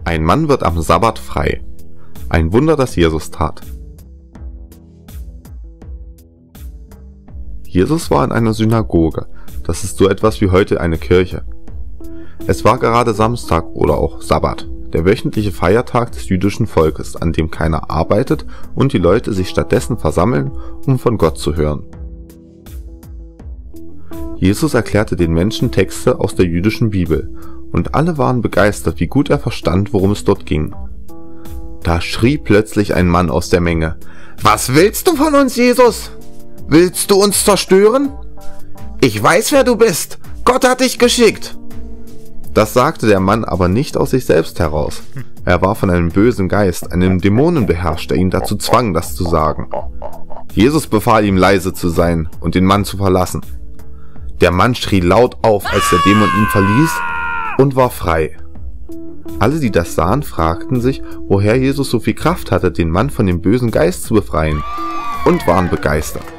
Ein Mann wird am Sabbat frei. Ein Wunder, das Jesus tat. Jesus war in einer Synagoge. Das ist so etwas wie heute eine Kirche. Es war gerade Samstag oder auch Sabbat, der wöchentliche Feiertag des jüdischen Volkes, an dem keiner arbeitet und die Leute sich stattdessen versammeln, um von Gott zu hören. Jesus erklärte den Menschen Texte aus der jüdischen Bibel und alle waren begeistert, wie gut er verstand, worum es dort ging. Da schrie plötzlich ein Mann aus der Menge: „Was willst du von uns, Jesus? Willst du uns zerstören? Ich weiß, wer du bist. Gott hat dich geschickt." Das sagte der Mann aber nicht aus sich selbst heraus. Er war von einem bösen Geist, einem Dämonen beherrscht, der ihn dazu zwang, das zu sagen. Jesus befahl ihm, leise zu sein und den Mann zu verlassen. Der Mann schrie laut auf, als der Dämon ihn verließ, und war frei. Alle, die das sahen, fragten sich, woher Jesus so viel Kraft hatte, den Mann von dem bösen Geist zu befreien, und waren begeistert.